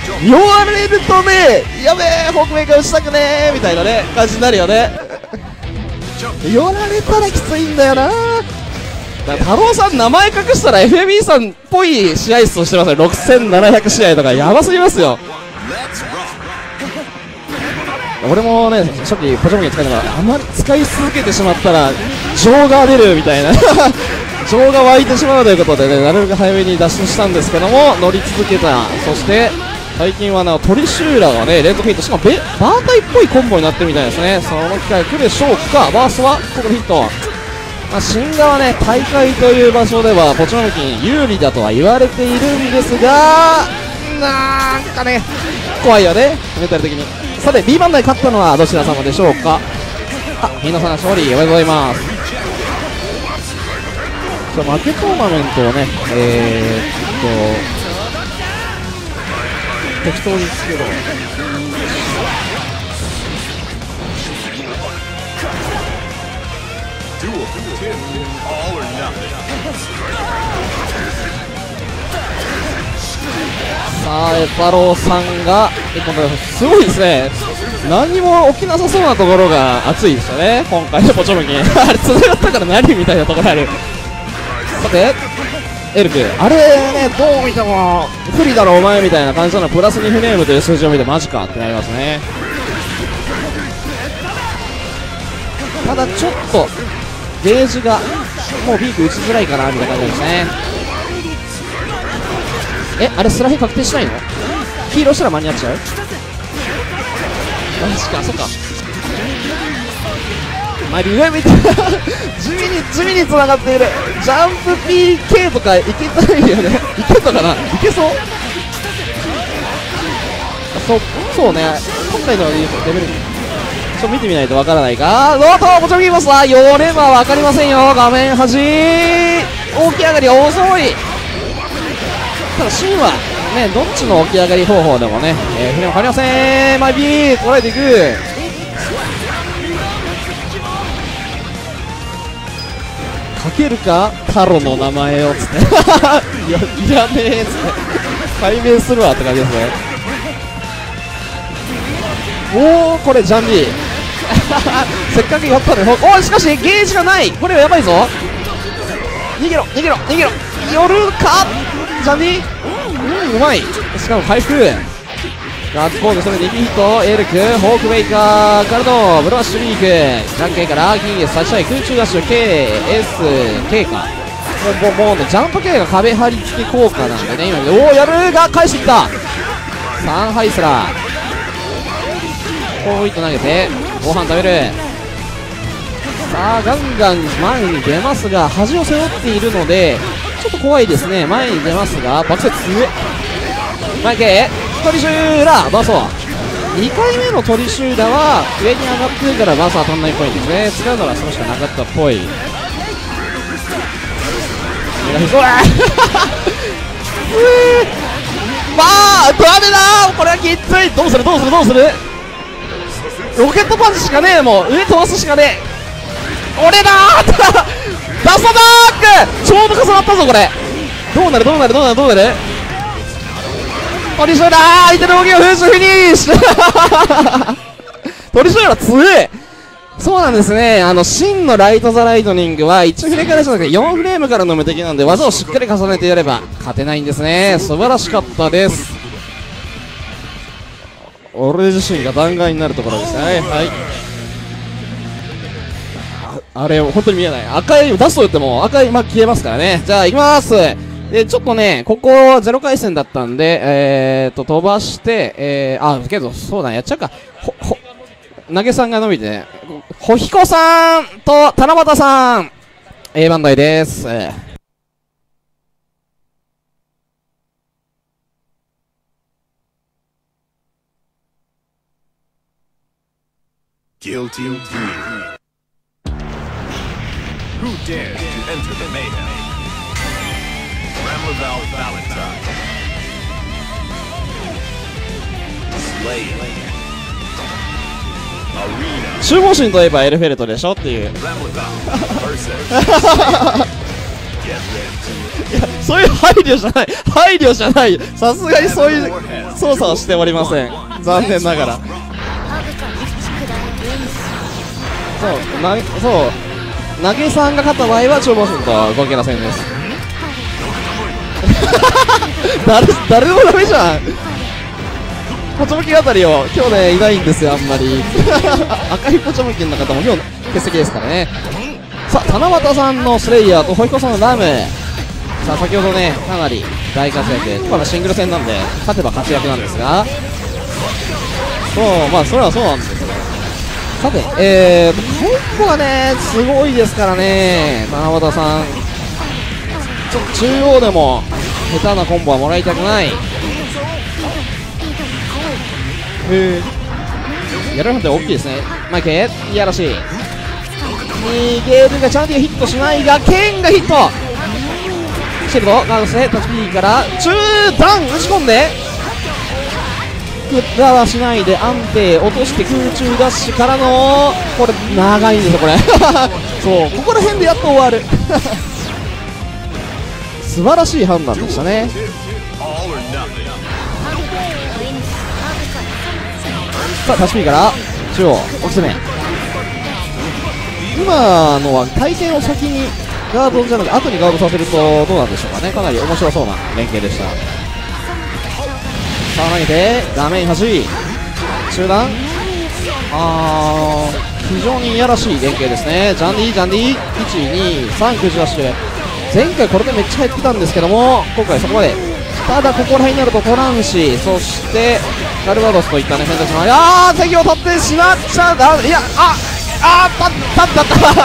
言われるとね、やべえ北米が打ちたくねーみたいなね感じになるよね。言われたらきついんだよな。太郎さん名前隠したら FME さんっぽい試合数してますよ。6700試合とかやばすぎますよ。俺もね初期ポチョモン使いながらあまり使い続けてしまったら情が出るみたいな情が湧いてしまうということでね、なるべく早めに脱出したんですけども乗り続けた。そして最近はトリシューラがね連続ヒット、しかもバータイっぽいコンボになってるみたいですね。その機会来るでしょうか。バーストはここでヒット。新側ね大会という場所ではポチョモキン有利だとは言われているんですが、なんかね怖いよねメンタル的に。さて B バンダイ勝ったのはどちら様でしょうか。皆さん勝利おめでとうございます。負けトーナメントをね適当につけろ。さあエパローさんがすごいですね。何も起きなさそうなところが熱いですよね今回のポチョモキンあれ繋がったから何みたいなところある。さてエルクあれねどう見ても不利だろお前みたいな感じなのプラス2フレームという数字を見てマジかってなりますね。ただちょっとゲージがもうビーク打ちづらいかなみたいな感じですね。あれスラヒ確定しないの。ヒーローしたら間に合っちゃう。マジかそっか。上見て地味に繋がっている。ジャンプ PK とかいけたいよねいけたかな。いけそうそうね今回のレベルちょっと見てみないとわからないか。どうともちろん見ますわ。寄ればわかりませんよ。画面端起き上がり遅い。ただシーンはねどっちの起き上がり方法でもねフレーム変わりません。マイビー捉えていく。かけるかタロの名前をつっていらねえっつって解明するわって感じですね。おおこれジャンディせっかくやったのにおしかしゲージがない。これはやばいぞ。逃げろ寄るかジャンディうまい。しかも回復ガッツポーズそれで2ヒット。エルクホークメーカーからのブラッシュリークジャンケンからキンゲス差し上げ空中ダッシュ KSK かもうねジャンプ系が壁張り付け効果なんでね今おおやるが返してきた。3ハイスラー4ヒット投げてご飯食べる。さあガンガン前に出ますが端を背負っているのでちょっと怖いですね。前に出ますがバックセット上前系トリシューラーバーソー2回目のトリシューラーは上に上がってるからバーソー当たんないっぽいんですね。使うのはそれしかなかったっぽい。ダメだこれはきつい。どうするロケットパンチしかねえ。もう上飛ばすしかねえ。俺だーダストダークちょうど重なったぞこれ。どうなるトリシューラー相手の動きを封じフィニッシュトリシューラー強い。そうなんですね。真のライト・ザ・ライトニングは1フレからじゃなくて4フレームからの無敵なんで技をしっかり重ねてやれば勝てないんですね。素晴らしかったです。俺自身が弾丸になるところですね。はいあれ本当に見えない。赤い出すと言っても赤い消えますからね。じゃあ行きます。でちょっとねここ0回戦だったんで飛ばしてけどそうだやっちゃうか。投げさんが伸びてほひこさんと七夕さん A バンダイです。 Guilty Gear. Who dares to enter the mayhem? Ramlaval Valentine. Slay. Arena. 守護神といえばエルフェルトでしょっていう。 Ramlaval versus. いや、そういう配慮じゃない、配慮じゃない、さすがにそういう操作はしておりません、残念ながら。そう投げさんが勝った場合は超ボスと合計打線です。誰でもダメじゃん。ポチョムキあたりを今日ねいないんですよ、あんまり。赤いポチョムキの方も今日欠席ですからね。さあ七夕さんのスレイヤーとホイコさんのラム、さあ先ほどねかなり大活躍、まだシングル戦なんで勝てば活躍なんですが、まあそれはそうなんですよ。さてコンボがねすごいですからね、七夕さんちょっと中央でも下手なコンボはもらいたくない。やられるのって大きいですね。マイケいやらしい、逃げるがチャンディがヒットしないがケンがヒット、シェルドガードしてタッチ B から中段打ち込んでクラはしないで安定落として空中ダッシュからのこれ長いんですよこれ。そうここら辺でやっと終わる。素晴らしい判断でしたね。さあタッチ B から中央奥攻め、今のは体験を先にガードじゃなくて後にガードさせるとどうなんでしょうかね。かなり面白そうな連携でした。さあ投げて画面端中段、非常にいやらしい連携ですね。ジャンディ123空中ダッシュ、前回これでめっちゃ入ってたんですけども今回そこまで、ただここら辺になるとトランシー、そしてガルバドスといったね選択肢も敵を取ってしまっちゃだ、いや立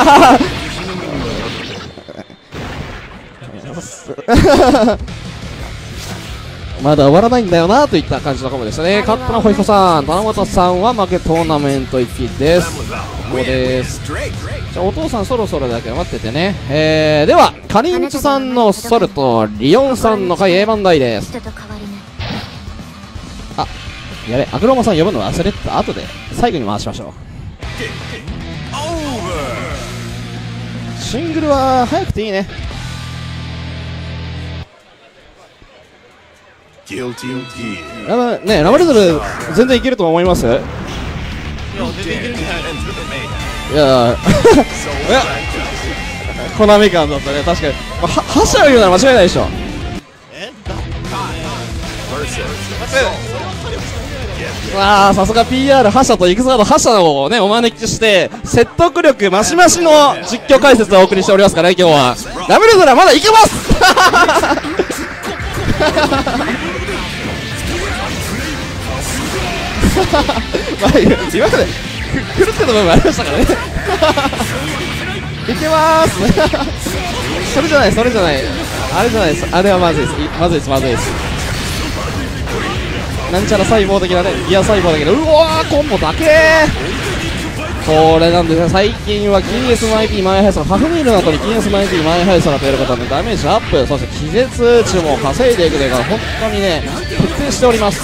ったまだ終わらないんだよなといった感じのコンボでしたね。勝ったのはホイコさん、七夕さんは負けトーナメント行きです。ここです。じゃあお父さんそろそろだけ待っててね。ではカリンチュさんのソルとリオンさんの回 A 番台です。あ、やべ、アクロマさん呼ぶの忘れてた。後で最後に回しましょう。シングルは早くていいね。ラバルドル全然いけると思います。いやコナミ感だったね、確かに。覇者を言うなら間違いないでしょ。さすが PR 覇者とイクザード覇者をねお招きして説得力マシマシの実況解説をお送りしておりますからね。今日はラブルドラまだいけます。今まで狂ってた部分もありましたからね。いけまーす。それじゃないあれじゃないです。あれはまずいです。まずいです。なんちゃら細胞的なね、ギア細胞だけど、うわーコンボだけー。これなんですね、最近は金 SMIP 前速さハフミールの後に金 SMIP 前速さとやることでダメージアップ、そして気絶値も稼いでいくというか本当にね徹底しております。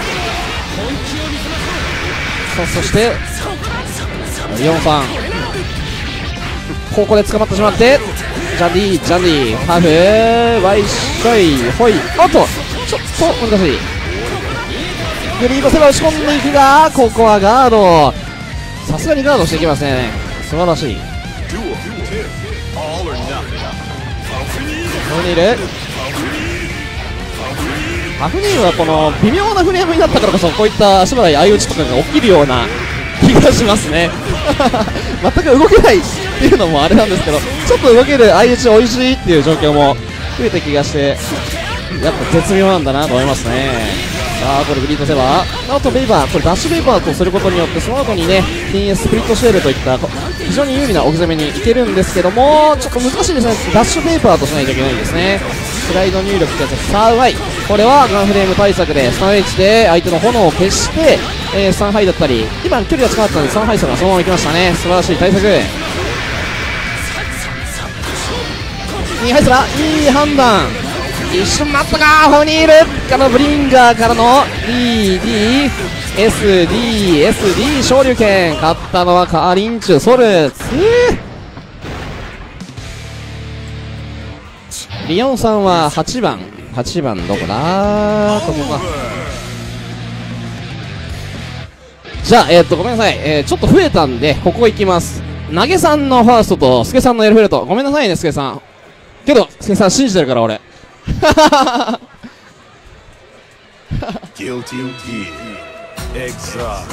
さあそしてリオンさんここで捕まってしまってジャンディハーフワイショイホイ、あとちょっと難しい。グリードセバ押し込んでいくがここはガード、さすがにガードしていきますね。素晴らしい。ハフニールはこの微妙なフレームになったからこそこういった足払い相打ちとかが起きるような気がしますね。全く動けないっていうのもあれなんですけど、ちょっと動ける相打ち美味しいっていう状況も増えた気がしてやっぱ絶妙なんだなと思いますね。さあこれグリードセバーあとベイバー、これダッシュベイバーとすることによってその後にね TS スプリットシェールといった非常に有利な奥攻めにいけるんですけどもちょっと難しいですね。ダッシュベイバーとしないといけないんですね。スライド入力ってやつ。さあうまい、これはガンフレーム対策でスタン H で相手の炎を消して、スタンハイだったり今距離が近かったのでスタンハイさがそのままいきましたね。素晴らしい対策。2ハイスラいい判断、一瞬待ったかホニールからブリンガーからの SD 昇竜拳、勝ったのはカーリンチュソル。 リオンさんは8番どこだここか。じゃあごめんなさい、ちょっと増えたんでここ行きます。投げさんのファーストとスケさんのエルフェルト、ごめんなさいねスケさん。けどスケさん信じてるから俺。 Guilty Gear Exile.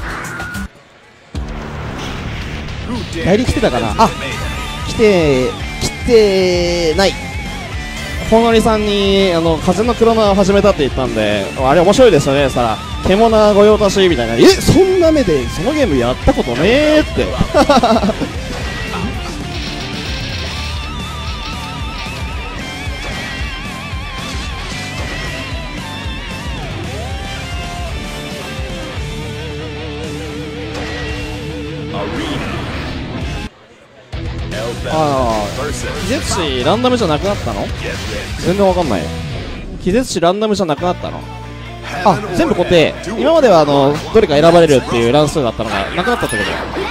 代理来てたかなあ、来てない。ほのりさんに風の黒菜を始めたって言ったんで、あれ面白いですよね。さら獣御用達みたいな、そんな目でそのゲームやったことねーって。ああ、気絶死ランダムじゃなくなったの？全然わかんない。気絶死ランダムじゃなくなったの？あ、全部固定。今まではどれか選ばれるっていう乱数だったのがなくなったってこと。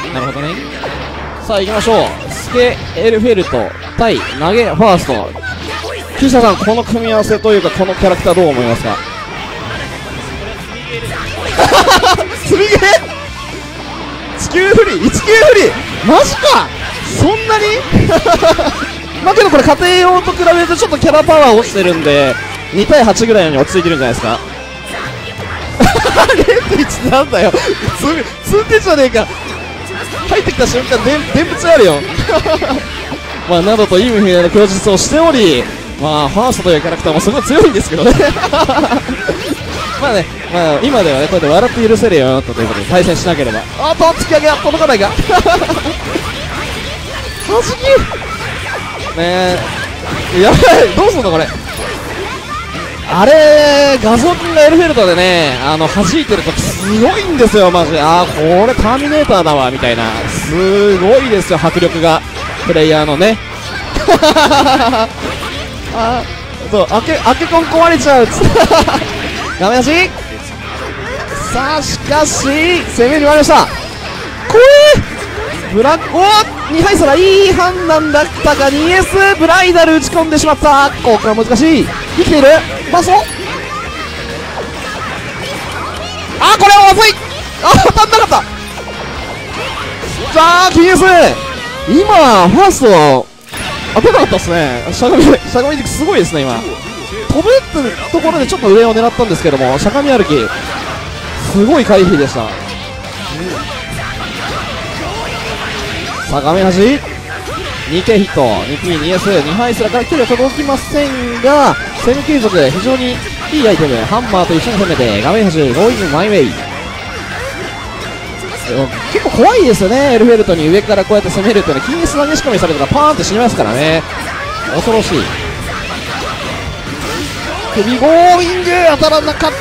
なるほどね。さあ行きましょう。スケエルフェルト対投げファースト。岸田さん、この組み合わせというかこのキャラクターどう思いますか？積みゲー地球不利1球不利マジか、そんなにまあけどこれ家庭用と比べるとちょっとキャラパワー落ちてるんで2対8ぐらいに落ち着いてるんじゃないですか。0.1 なんだよ、通天じゃねえか。入ってきた瞬間電物あるよ。まあなどといい意味での供述をしており、まあファーストというキャラクターもすごい強いんですけどね。まあね、まあ今ではねこうやって笑って許せるようになったということで対戦しなければ。あっと突き上げは届かないか。はじきねえ、やばい、どうすんのこれ。あれ画像君がエルフェルトでね弾いてるときすごいんですよマジで。あーこれターミネーターだわみたいな、すごいですよ迫力がプレイヤーのね。あそうアケコン壊れちゃう。画面足。さあしかし攻めに回りました。怖えブラック、お2敗差、いい判断だったが 2S ブライダル打ち込んでしまった。ここは難しい。生きているバスト。あこれはまずい。当たんなかった。さあ 2S 今ファースト当てなかったっすね。しゃがみ軸すごいですね。今飛ぶってところでちょっと上を狙ったんですけども、しゃがみ歩きすごい回避でした。さあ画面端 2K ヒット 2P2S2 敗すらから距離は届きませんが攻め継続非常にいいアイテム、ハンマーと一緒に攻めて画面端ゴーイングマイウェイ。結構怖いですよねエルフェルトに上からこうやって攻めるっていうのは、金ス投げ仕込みされたらパーンって死にますからね、恐ろしい。首ゴーイング当たらなかった。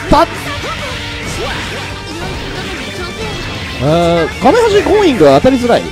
画面端ゴーイングは当たりづらい。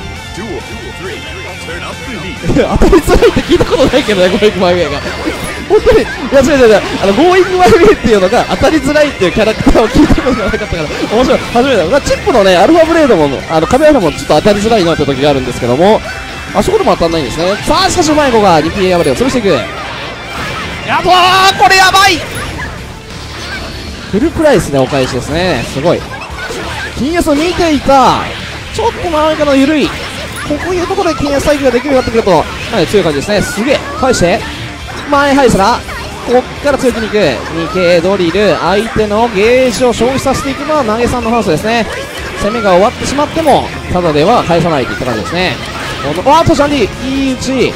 当たりづらいって聞いたことないけどね、ゴーイングマイウェイが。本当に、いや違う、ゴーイングマイウェイっていうのが当たりづらいっていうキャラクターを聞いたことがなかったから、面白い、初めてだ。チップのね、アルファブレードも、カメラもちょっと当たりづらいなって時があるんですけども、あそこでも当たんないんですね。さあ、しかしうまい子が 2PA 破れを潰していく。あとは、これやばいフルプライスでお返しですね、すごい。金 S を見ていた、ちょっと周りから緩い。こういうところで金 S 再起ができるようになってくると、かなり強い感じですね。すげえ返して前ハイスラ、こっから強気にいく 2K ドリル、相手のゲージを消費させていくのは投げさんのハウスですね。攻めが終わってしまってもただでは返さないといった感じですね。あとシャンディいい打ち、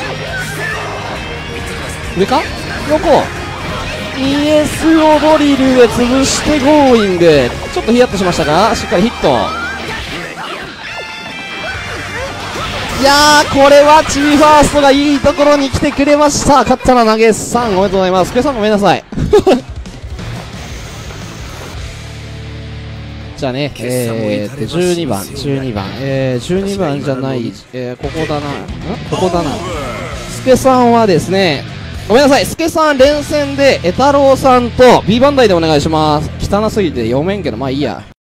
上か横 ES をドリルで潰してゴーイング、ちょっとヒヤッとしましたがしっかりヒット。いやーこれはチビファーストがいいところに来てくれました。勝ったら投げさんおめでとうございます。スケさんごめんなさい。じゃあね12番12番じゃない、ここだなスケさんはですね、ごめんなさい、スケさん連戦でエタロウさんと B バンダイでお願いします。汚すぎて読めんけどまあいいや。